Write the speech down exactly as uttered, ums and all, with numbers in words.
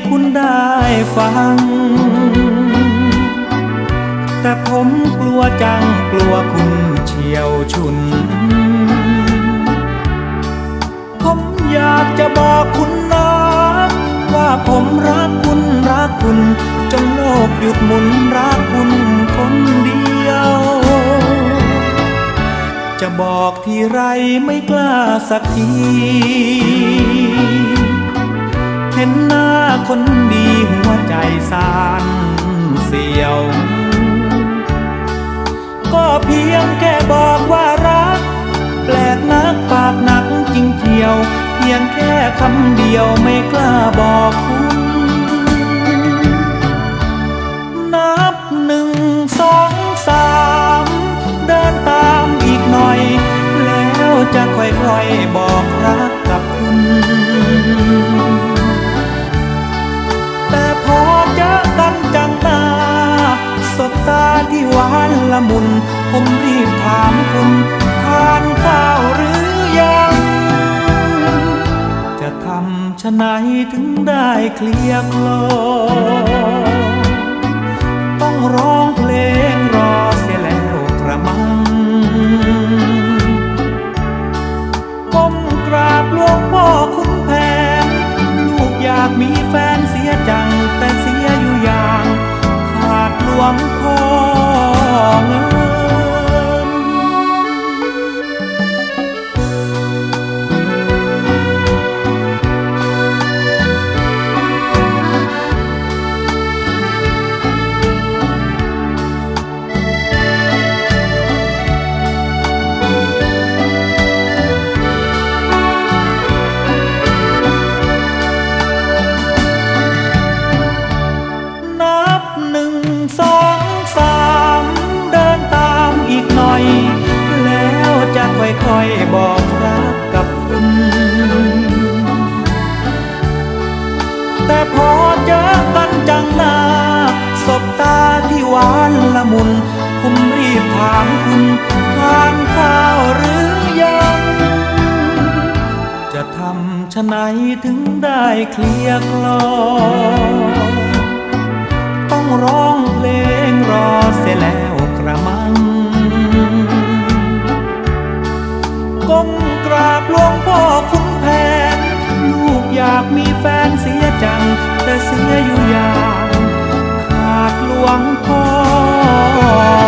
คุณได้ฟังแต่ผมกลัวจังกลัวคุณเฉียวฉุนผมอยากจะบอกคุณนะว่าผมรักคุณรักคุณจนโลกหยุดหมุนรักคุณคนเดียวจะบอกทีไรไม่กล้าสักทีเห็นหน้าคนดีหัวใจสั่นเสียวก็เพียงแค่บอกว่ารักแปลกนักปากหนักจริงเจียวเพียงแค่คำเดียวไม่กล้าบอกคุณนับหนึ่งสองสามเดินตามอีกหน่อยแล้วจะค่อยๆบอกรักกับคุณแต่พอเจอกันจังหน้าสบตาที่หวานละมุนผมรีบถามคุณทานข้าวหรือยังจะทำชะไหนถึงได้เคลียร์คลอต้องร้องเพลงรอเสียแล้วกระมังก้มกราบหลวงพ่อคุณแผนลูกอยากมีแฟนเสียจังแต่เสียอยู่อย่างขาดหลวงพ่อเงินแล้วจะค่อยๆบอกรักกับคุณแต่พอเจอกันจังหน้าสบตาที่หวานละมุนผมรีบถามคุณทานข้าวหรือยังจะทำชะไหนถึงได้เคลียร์คลอต้องร้องเพลงรอเสียแล้วกระมังก้มกราบหลวงพ่อคุณแผนลูกอยากมีแฟนเสียจังแต่เสียอยู่อย่างขาดหลวงพ่อ